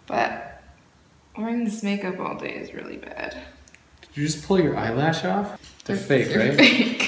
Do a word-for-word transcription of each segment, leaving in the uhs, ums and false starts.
but wearing this makeup all day is really bad. Did you just pull your eyelash off? They're, they're fake, they're right? Fake.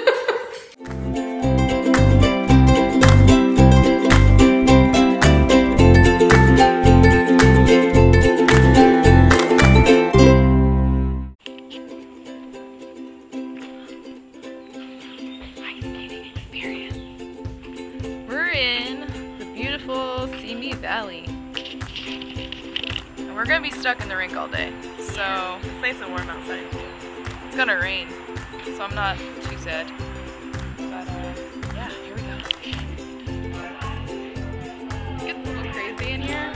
Valley. And we're gonna be stuck in the rink all day. So it's nice and warm outside too. It's gonna rain, so I'm not too sad. But uh, yeah, here we go. It gets a little crazy in here.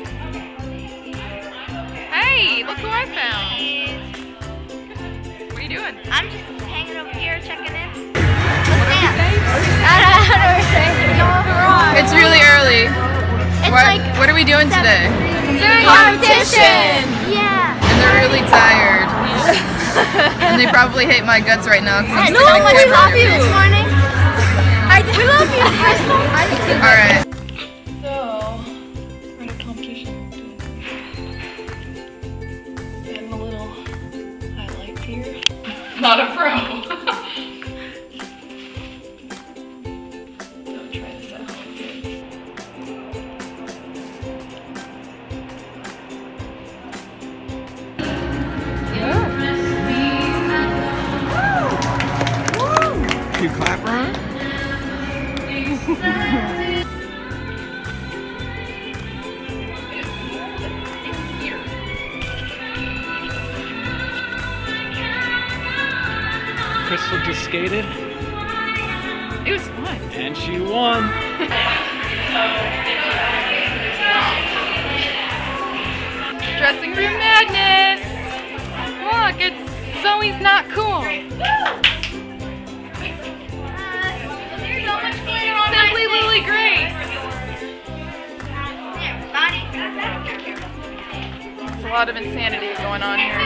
Hey, look who I found. What are you doing? I'm just hanging over here checking in. What did you say? It's It's really early. It's What, like what are we doing seven. today? Doing competition! Yeah! And they're really tired. And they probably hate my guts right now because I'm No, sticking a we camera love in you their this face. morning. I, we love you, Crystal. Alright. So, we're at a competition. Getting a little highlights here. Not a pro. Don't try this at home, kids. You clap for her? Crystal just skated. It was fun. And she won. Dressing room madness! Look, it's Zoe's not cool. Simply Lily Grace. There's a lot of insanity going on here.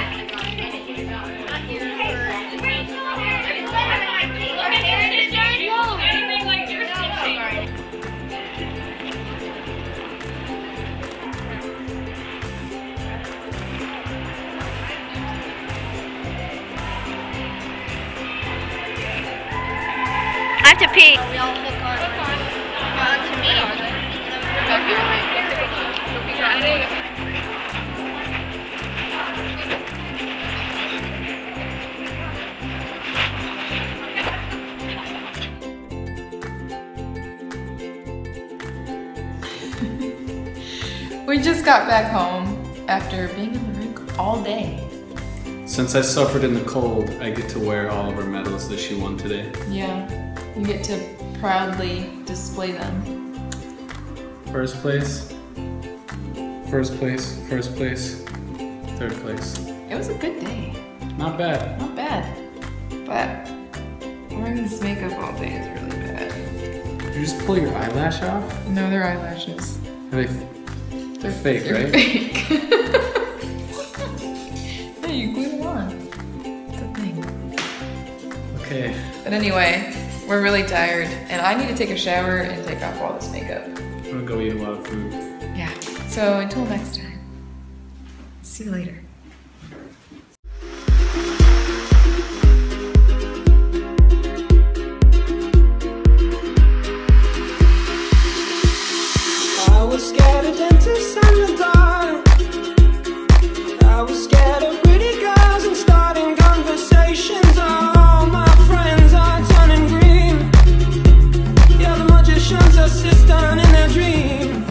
I have to pee. We all hook on, on to me. We just got back home after being in the rink all day. Since I suffered in the cold, I get to wear all of her medals that she won today. Yeah, you get to proudly display them. First place, first place, first place, third place. It was a good day. Not bad. Not bad. But wearing this makeup all day is really bad. Did you just pull your eyelash off? No, they're eyelashes. Are they, they're fake, They're right? fake. Hey, you glued them on. It's a thing. Okay. But anyway, we're really tired, and I need to take a shower and take off all this makeup. I'm gonna go eat a lot of food. Yeah. So until next time. See you later. I was scared of dentists and the dark. I was scared of pretty girls and starting conversations. All my friends are turning green. Yeah, the magicians are assisting in their dream.